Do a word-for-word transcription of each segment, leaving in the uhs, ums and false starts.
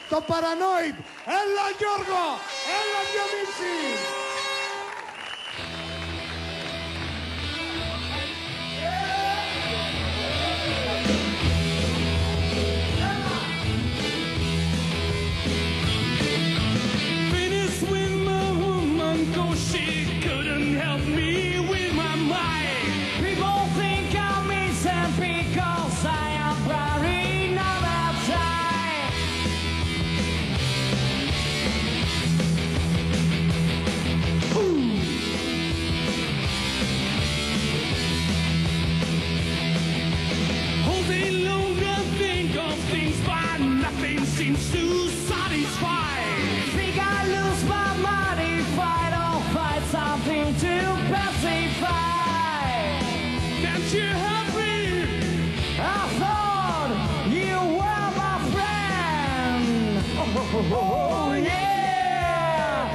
το Paranoid. Έλα Γιώργο, έλα Διονύση. Oh, yeah!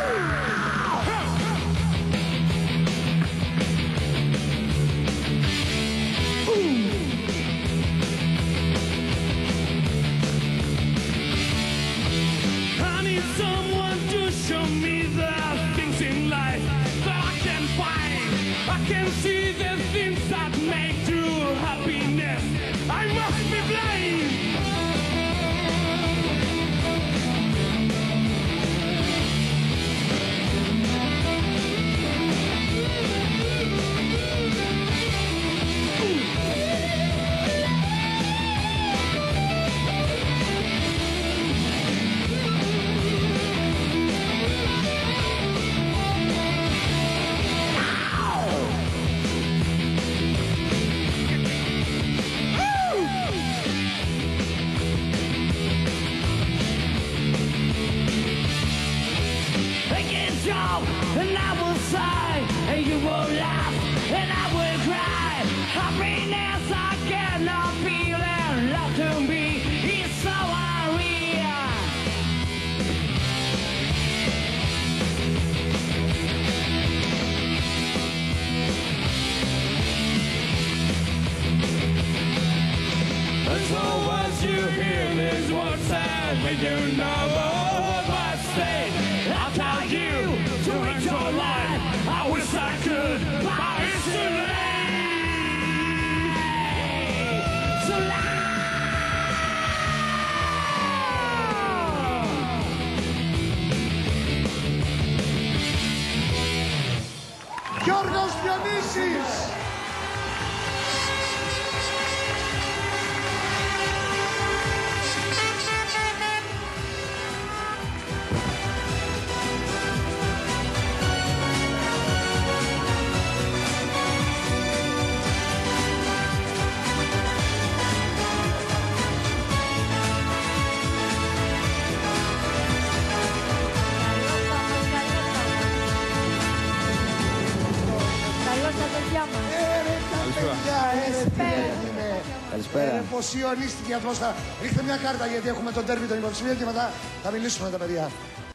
I need someone to show me the things in life that I can find. I can see the things that make true happiness. I must be blind. And I will sigh, and you will laugh, and I will cry. Happiness I cannot feel, and love to me is so unreal. And so once you hear these words said, when you know what I say, I'll tell you to enjoy life. I wish I could, but it's too late. Too late. Giorgos Dionysis. Καλησπέρα. Ποσιονίστικη ατμόσφαιρα. Ρίχτε μια κάρτα γιατί έχουμε τον τέρμι των υποψηφίων και μετά θα μιλήσουμε με τα παιδιά.